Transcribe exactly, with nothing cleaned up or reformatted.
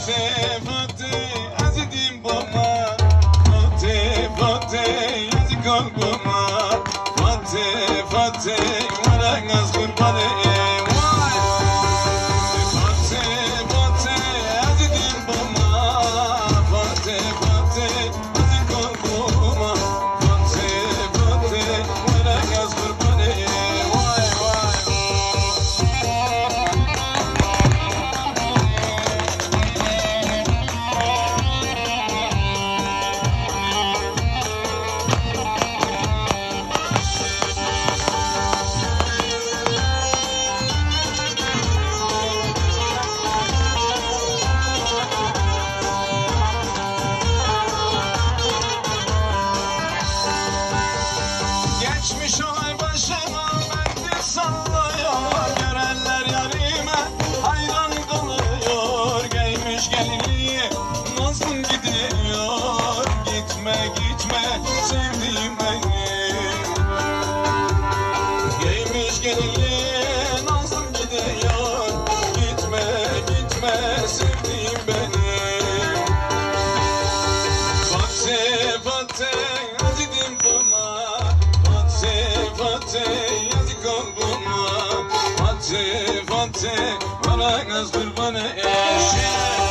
Fatih Fatih azidim bana, Fatih Fatih yazık olma, Fatih Fatih varangaz kurbanı. Geçmiş olay başıma mendil sallıyor, görenler yarime hayran kalıyor. Gelmiş gelinliği nazlım gidiyor, gitme gitme sevdiğim benim. Gelmiş gelinliği nazlım gidiyor, gitme gitme sevdiğim benim. Fatih Fatih azidim bana, Fatih yazık olma, Fatih Fatih varangaz kurbanı eşeğe.